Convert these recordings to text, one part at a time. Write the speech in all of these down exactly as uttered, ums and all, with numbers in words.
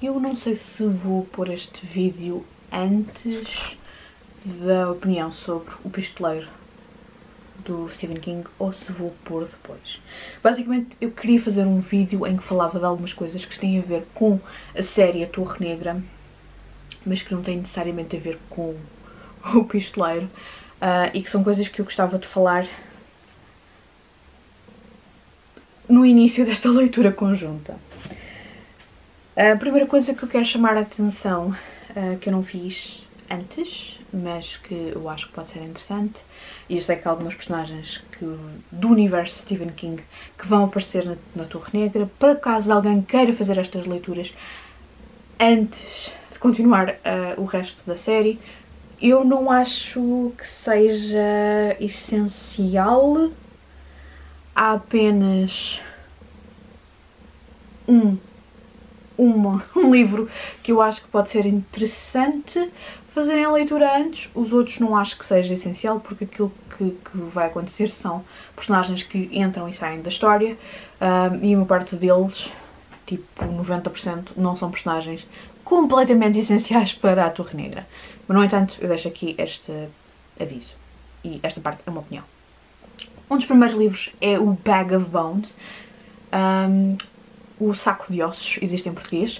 Eu não sei se vou pôr este vídeo antes da opinião sobre O Pistoleiro do Stephen King ou se vou pôr depois. Basicamente eu queria fazer um vídeo em que falava de algumas coisas que têm a ver com a série A Torre Negra, mas que não têm necessariamente a ver com O Pistoleiro, uh, e que são coisas que eu gostava de falar no início desta leitura conjunta. A primeira coisa que eu quero chamar a atenção, uh, que eu não fiz antes, mas que eu acho que pode ser interessante, e eu sei que há algumas personagens que, do universo Stephen King que vão aparecer na, na Torre Negra, para caso alguém queira fazer estas leituras antes de continuar uh, o resto da série, eu não acho que seja essencial. Há apenas um Uma, um livro que eu acho que pode ser interessante fazerem a leitura antes. Os outros não acho que seja essencial, porque aquilo que, que vai acontecer são personagens que entram e saem da história, um, e uma parte deles, tipo noventa por cento, não são personagens completamente essenciais para a Torre Negra. Mas, no entanto, eu deixo aqui este aviso, e esta parte é uma opinião. Um dos primeiros livros é o Bag of Bones. Um, O Saco de Ossos, existe em português.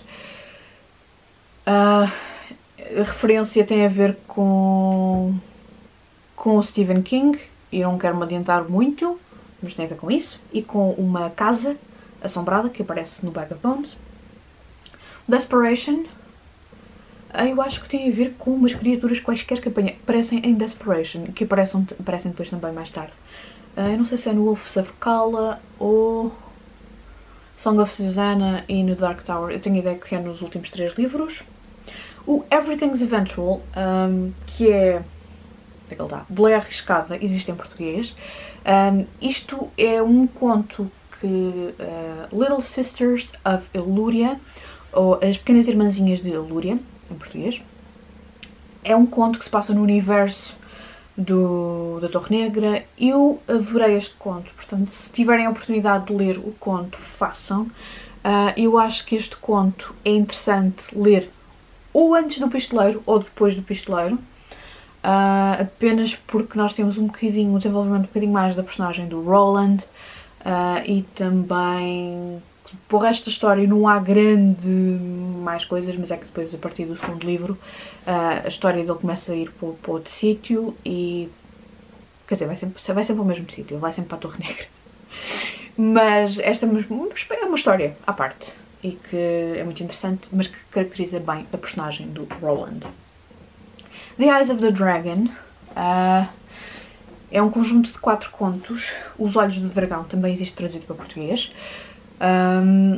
Uh, a referência tem a ver com, com o Stephen King, e eu não quero me adiantar muito, mas tem a ver com isso, e com uma casa assombrada que aparece no Bag of Bones. Desperation, uh, eu acho que tem a ver com umas criaturas quaisquer que aparecem em Desperation, que aparecem, aparecem depois também mais tarde. Uh, eu não sei se é no Wolves of Kala ou Song of Susanna e no Dark Tower. Eu tenho a ideia que é nos últimos três livros. O Everything's Eventual, um, que é... onde é que ele está? Boleia Arriscada, existe em português. Um, isto é um conto que... Uh, Little Sisters of Eluria, ou As Pequenas Irmãzinhas de Eluria, em português. É um conto que se passa no universo do, da Torre Negra. Eu adorei este conto, portanto, se tiverem a oportunidade de ler o conto, façam. Uh, eu acho que este conto é interessante ler ou antes do Pistoleiro ou depois do Pistoleiro, uh, apenas porque nós temos um bocadinho, um desenvolvimento um bocadinho mais da personagem do Roland, uh, e também, por resto da história não há grande mais coisas, mas é que depois, a partir do segundo livro, uh, a história dele começa a ir para, para outro sítio e... quer dizer, vai sempre, vai sempre ao mesmo sítio, vai sempre para a Torre Negra. Mas esta é uma história à parte e que é muito interessante, mas que caracteriza bem a personagem do Roland. The Eyes of the Dragon uh, é um conjunto de quatro contos. Os Olhos do Dragão também existe traduzido para português. Um,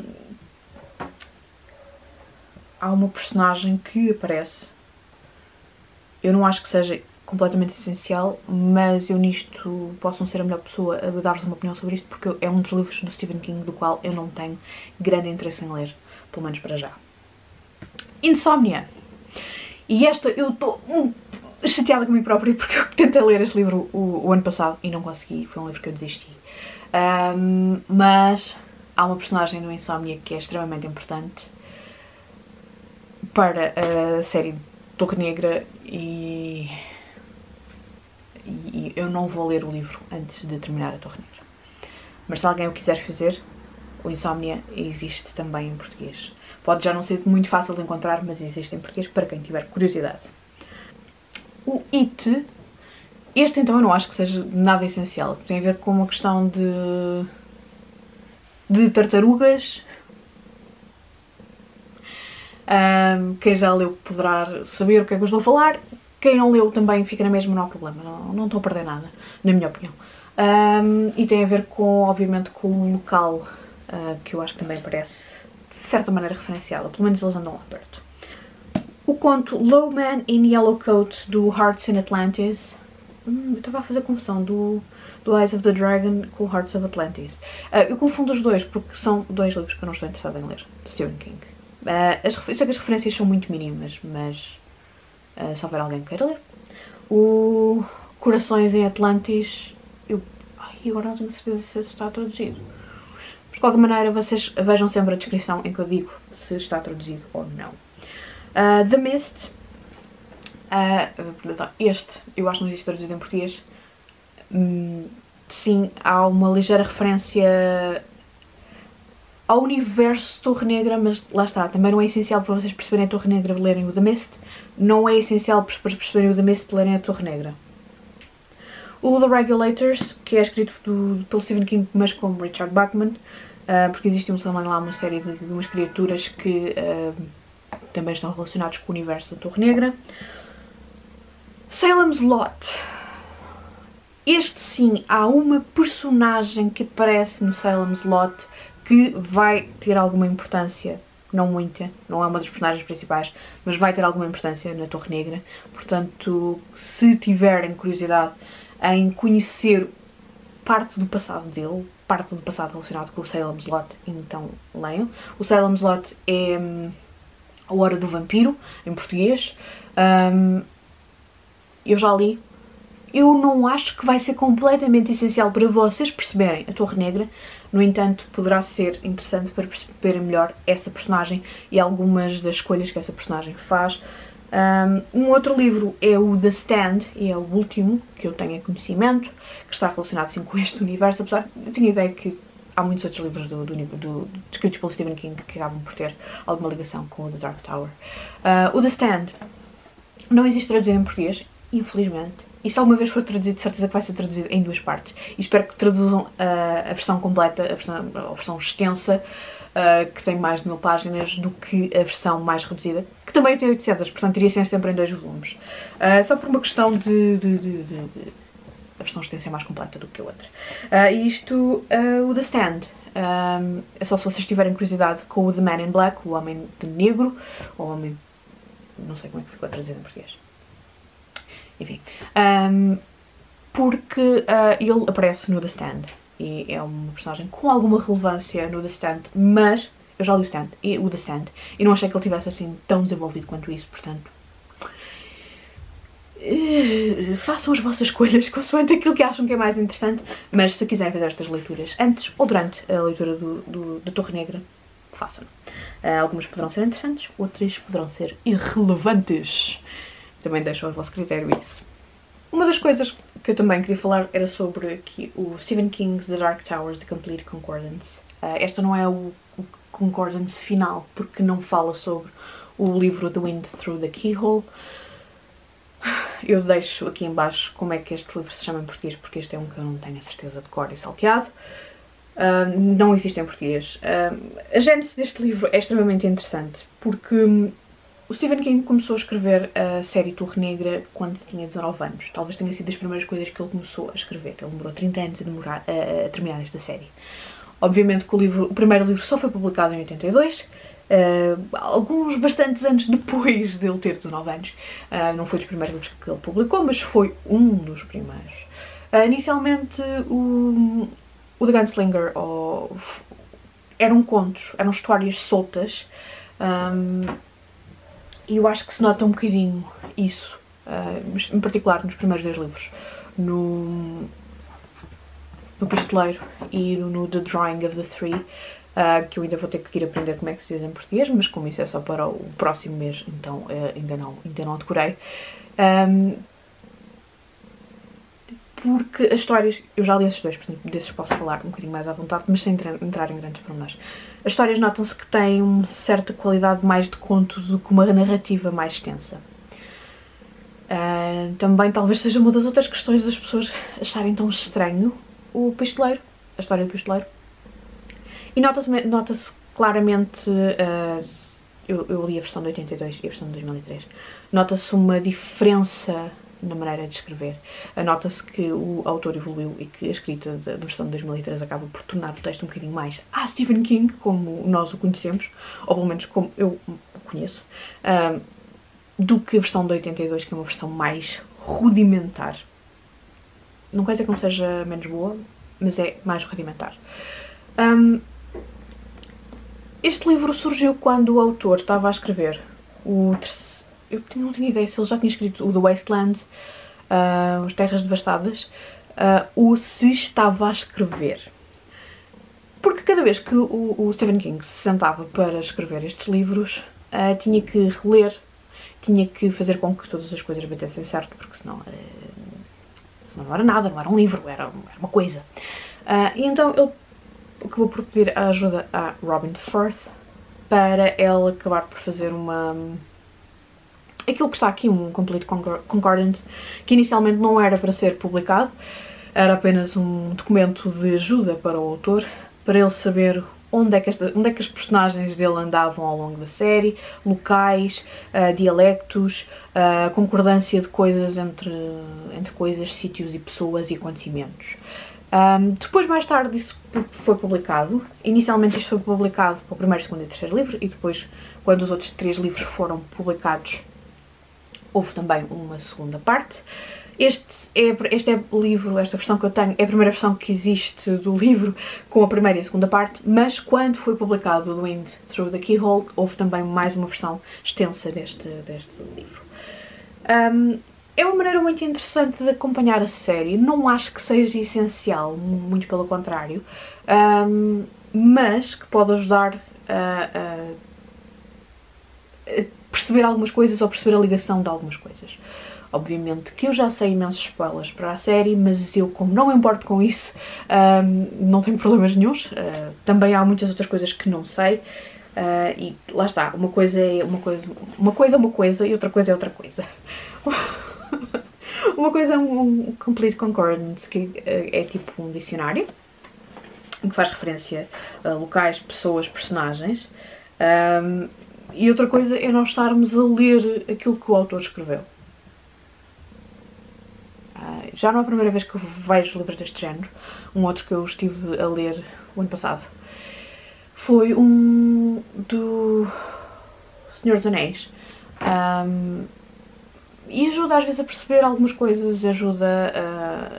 há uma personagem que aparece, eu não acho que seja completamente essencial, mas eu nisto posso não ser a melhor pessoa a dar-vos uma opinião sobre isto, porque é um dos livros do Stephen King do qual eu não tenho grande interesse em ler, pelo menos para já. Insomnia. E esta eu estou hum, chateada comigo própria, porque eu tentei ler este livro o, o ano passado e não consegui, foi um livro que eu desisti. Um, mas há uma personagem no Insomnia que é extremamente importante para a série Torre Negra e... e eu não vou ler o livro antes de terminar a Torre Negra. Mas se alguém o quiser fazer, o Insomnia existe também em português. Pode já não ser muito fácil de encontrar, mas existe em português para quem tiver curiosidade. O It, este então eu não acho que seja nada essencial. Tem a ver com uma questão de, de tartarugas. Um, quem já leu poderá saber o que é que eu estou a falar. Quem não leu também fica na mesma, não há problema, não, não estou a perder nada, na minha opinião. Um, e tem a ver com, obviamente, com o local, uh, que eu acho que também parece, de certa maneira, referenciado, pelo menos eles andam lá perto. O conto Low Man in Yellow Coat, do Hearts in Atlantis. Hum, eu estava a fazer confusão do, do Eyes of the Dragon com o Hearts of Atlantis. Uh, eu confundo os dois, porque são dois livros que eu não estou interessada em ler, de Stephen King. Uh, as, eu sei que as referências são muito mínimas, mas... Uh, se houver alguém que queira ler. O Corações em Atlantis, eu... Ai, agora não tenho certeza se está traduzido. De qualquer maneira, vocês vejam sempre a descrição em que eu digo se está traduzido ou não. Uh, The Mist, uh, este eu acho que não existe traduzido em português. Hum, sim, há uma ligeira referência ao universo Torre Negra, mas lá está, também não é essencial para vocês perceberem a Torre Negra lerem o The Mist, não é essencial para perceberem o The Mist lerem a Torre Negra. O The Regulators, que é escrito do, pelo Stephen King, mas com Richard Bachman, uh, porque existe também lá uma série de, de umas criaturas que uh, também estão relacionados com o universo da Torre Negra. Salem's Lot. Este sim, há uma personagem que aparece no Salem's Lot que vai ter alguma importância, não muita, não é uma das personagens principais, mas vai ter alguma importância na Torre Negra. Portanto, se tiverem curiosidade em conhecer parte do passado dele, parte do passado relacionado com o Salem's Lot, então leiam. O Salem's Lot é hum, A Hora do Vampiro, em português. Um, eu já li. Eu não acho que vai ser completamente essencial para vocês perceberem a Torre Negra, no entanto, poderá ser interessante para perceberem melhor essa personagem e algumas das escolhas que essa personagem faz. Um outro livro é o The Stand, e é o último que eu tenho conhecimento, que está relacionado assim, com este universo, apesar de eu tinha ideia que há muitos outros livros do, do, do, do, escritos pelo Stephen King que acabam por ter alguma ligação com o The Dark Tower. Uh, o The Stand não existe traduzido em português, infelizmente, e se alguma vez for traduzido, de certeza que vai ser traduzido em duas partes, e espero que traduzam uh, a versão completa, a versão, a versão extensa, Uh, que tem mais de mil páginas, do que a versão mais reduzida, que também tem oitocentas, portanto iria ser sempre em dois volumes. Uh, só por uma questão de, de, de, de, de a versão extensa é mais completa do que a outra. Uh, isto, uh, o The Stand, um, é só se vocês tiverem curiosidade com o The Man in Black, o Homem de Negro, ou Homem... não sei como é que ficou traduzido em português. Enfim. Um, porque uh, ele aparece no The Stand. E é uma personagem com alguma relevância no The Stand, mas eu já li o Stand, e o The Stand, e não achei que ele tivesse assim tão desenvolvido quanto isso, portanto... Uh, façam as vossas escolhas consoante aquilo que acham que é mais interessante, mas se quiserem fazer estas leituras antes ou durante a leitura do, do, da Torre Negra, façam. Uh, algumas poderão ser interessantes, outras poderão ser irrelevantes. Também deixo ao vosso critério isso. Uma das coisas que eu também queria falar era sobre aqui o Stephen King's The Dark Tower's The Complete Concordance. Uh, esta não é o, o concordance final, porque não fala sobre o livro The Wind Through the Keyhole. Eu deixo aqui em baixo como é que este livro se chama em português, porque este é um que eu não tenho a certeza de cor e salteado. Uh, não existe em português. Uh, a gênese deste livro é extremamente interessante, porque o Stephen King começou a escrever a série Torre Negra quando tinha dezanove anos. Talvez tenha sido das primeiras coisas que ele começou a escrever. Ele demorou trinta anos a, demorar, a, a terminar esta série. Obviamente que o, livro, o primeiro livro só foi publicado em oitenta e dois, uh, alguns bastantes anos depois de ele ter dezanove anos. Uh, não foi dos primeiros livros que ele publicou, mas foi um dos primeiros. Uh, inicialmente, o, o The Gunslinger ou, eram contos, eram histórias soltas. Um, E eu acho que se nota um bocadinho isso, uh, em particular nos primeiros dois livros, no, no Pistoleiro e no, no The Drawing of the Three, uh, que eu ainda vou ter que ir aprender como é que se diz em português, mas como isso é só para o próximo mês, então uh, ainda, não, ainda não decorei. Um, porque as histórias, eu já li esses dois, portanto desses posso falar um bocadinho mais à vontade, mas sem entrar em grandes pormenores. As histórias notam-se que têm uma certa qualidade mais de conto do que uma narrativa mais extensa. Uh, também talvez seja uma das outras questões das pessoas acharem tão estranho o Pistoleiro, a história do Pistoleiro. E nota-se nota claramente, uh, eu, eu li a versão de oitenta e dois e a versão de dois mil e três, nota-se uma diferença na maneira de escrever. Nota-se que o autor evoluiu e que a escrita da versão de dois mil e três acaba por tornar o texto um bocadinho mais a Stephen King, como nós o conhecemos, ou pelo menos como eu o conheço, uh, do que a versão de oitenta e dois, que é uma versão mais rudimentar. Não quer dizer que não seja menos boa, mas é mais rudimentar. Um, este livro surgiu quando o autor estava a escrever o terceiro. Eu não tinha ideia se ele já tinha escrito o The Wasteland, uh, As Terras Devastadas, uh, ou se estava a escrever. porque cada vez que o, o Stephen King se sentava para escrever estes livros, uh, tinha que reler, tinha que fazer com que todas as coisas batessem certo, porque senão, uh, senão não era nada, não era um livro, era, era uma coisa. Uh, e então ele acabou por pedir a ajuda a Robin Firth para ela acabar por fazer uma... aquilo que está aqui, um Complete Concordance, que inicialmente não era para ser publicado, era apenas um documento de ajuda para o autor, para ele saber onde é que, esta, onde é que as personagens dele andavam ao longo da série, locais, uh, dialectos, uh, concordância de coisas entre, entre coisas, sítios e pessoas e acontecimentos. Um, depois, mais tarde, isso foi publicado. Inicialmente isto foi publicado para o primeiro, segundo e terceiro livro, e depois, quando os outros três livros foram publicados, houve também uma segunda parte. Este é, este é o livro, esta versão que eu tenho, é a primeira versão que existe do livro, com a primeira e a segunda parte, mas quando foi publicado The Wind Through the Keyhole, houve também mais uma versão extensa deste, deste livro. Um, é uma maneira muito interessante de acompanhar a série, não acho que seja essencial, muito pelo contrário, um, mas que pode ajudar a, a, a perceber algumas coisas ou perceber a ligação de algumas coisas. Obviamente que eu já sei imensos spoilers para a série, mas eu, como não me importo com isso, um, não tenho problemas nenhuns. Uh, também há muitas outras coisas que não sei. Uh, e lá está, uma coisa é uma coisa, uma coisa é uma coisa e outra coisa é outra coisa. Uma coisa é um, um Complete Concordance, que uh, é tipo um dicionário, em que faz referência a locais, pessoas, personagens. Um, e outra coisa é nós estarmos a ler aquilo que o autor escreveu. Uh, já não é a primeira vez que eu vejo livros deste género. Um outro que eu estive a ler o ano passado foi um do Senhor dos Anéis. Um, e ajuda às vezes a perceber algumas coisas, ajuda a,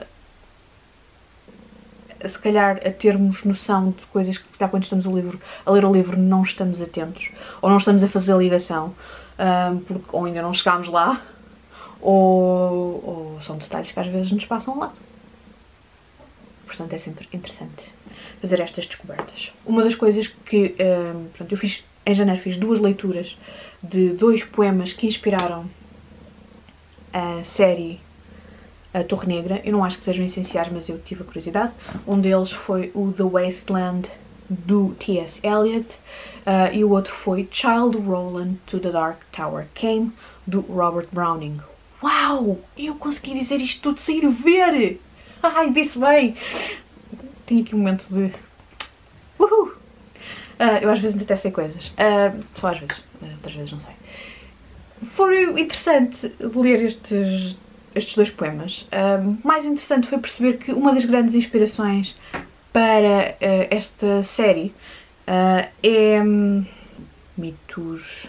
a se calhar a termos noção de coisas que se calhar quando estamos a, livro, a ler o livro não estamos atentos, ou não estamos a fazer a ligação, um, porque ou ainda não chegámos lá, ou, ou são detalhes que às vezes nos passam ao lado. Portanto é sempre interessante fazer estas descobertas. Uma das coisas que, um, portanto, eu fiz, em janeiro fiz duas leituras de dois poemas que inspiraram a série A Torre Negra. Eu não acho que sejam essenciais, mas eu tive a curiosidade. Um deles foi o The Wasteland, do T S Eliot, uh, e o outro foi Child Roland to the Dark Tower Came, do Robert Browning. Uau! Eu consegui dizer isto tudo sem ir ver! Ai, disse bem! Tenho aqui um momento de... Uhul! Uh, eu às vezes até sei coisas. Uh, só às vezes. Uh, outras vezes não sei. Foi interessante ler estes, estes dois poemas. Uh, mais interessante foi perceber que uma das grandes inspirações para uh, esta série uh, é um, mitos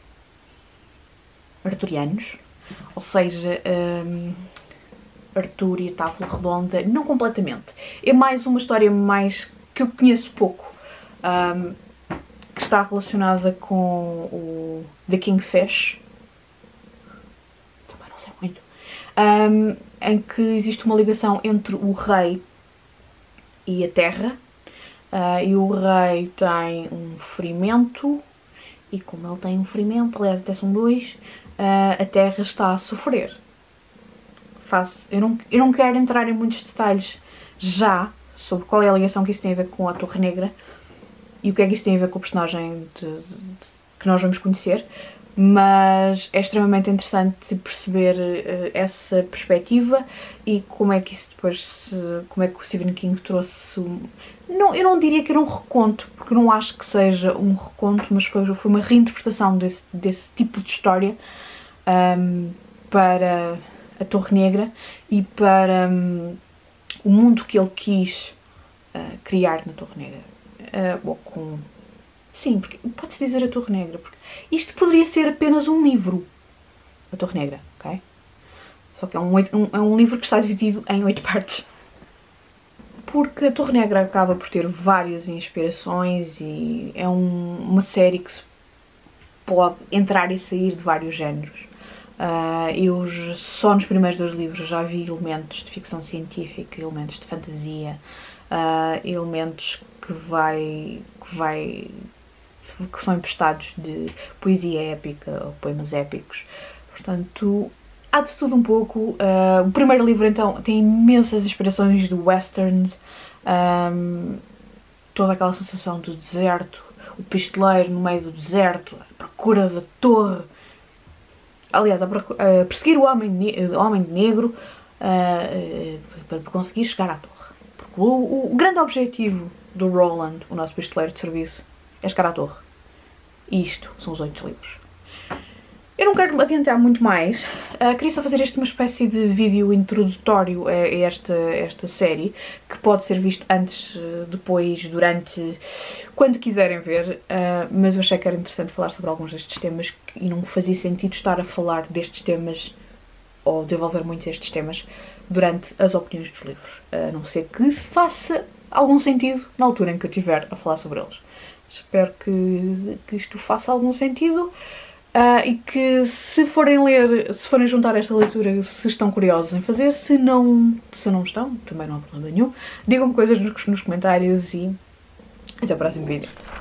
arturianos. Ou seja... Um, Arthur e a Távola Redonda, não completamente. É mais uma história mais que eu conheço pouco, um, que está relacionada com o The Kingfish, também não sei muito, um, em que existe uma ligação entre o rei e a terra, uh, e o rei tem um ferimento, e como ele tem um ferimento, aliás até são dois, uh, a terra está a sofrer. Faço. Eu, não, eu não quero entrar em muitos detalhes já sobre qual é a ligação que isso tem a ver com a Torre Negra e o que é que isso tem a ver com o personagem de, de, de, que nós vamos conhecer, mas é extremamente interessante perceber uh, essa perspectiva e como é que isso depois se, como é que o Stephen King trouxe um, não, eu não diria que era um reconto, porque não acho que seja um reconto, mas foi, foi uma reinterpretação desse, desse tipo de história um, para a Torre Negra e para um, o mundo que ele quis uh, criar na Torre Negra. Uh, ou com... Sim, porque pode-se dizer a Torre Negra, porque isto poderia ser apenas um livro, a Torre Negra, ok? Só que é um, um, é um livro que está dividido em oito partes. Porque a Torre Negra acaba por ter várias inspirações e é um, uma série que se pode entrar e sair de vários géneros. Uh, eu só nos primeiros dois livros já vi elementos de ficção científica, elementos de fantasia, uh, elementos que vai, que vai, que são emprestados de poesia épica ou poemas épicos. Portanto, há de tudo um pouco. Uh, o primeiro livro, então, tem imensas inspirações do westerns, um, toda aquela sensação do deserto, o pistoleiro no meio do deserto, à procura da torre. Aliás, a, a perseguir o homem, o homem de negro uh, para conseguir chegar à torre. Porque o, o grande objetivo do Roland, o nosso pistoleiro de serviço, é chegar à torre. E isto são os oito livros. Eu não quero me adiantar muito mais, uh, queria só fazer este uma espécie de vídeo introdutório a esta, esta série, que pode ser visto antes, depois, durante, quando quiserem ver, uh, mas eu achei que era interessante falar sobre alguns destes temas e não fazia sentido estar a falar destes temas, ou desenvolver muitos destes temas, durante as opiniões dos livros, a não ser que se faça algum sentido na altura em que eu estiver a falar sobre eles. Espero que, que isto faça algum sentido. Uh, e que se forem ler, se forem juntar esta leitura, se estão curiosos em fazer, se não, se não estão, também não há problema nenhum, digam-me coisas nos, nos comentários e até o próximo vídeo.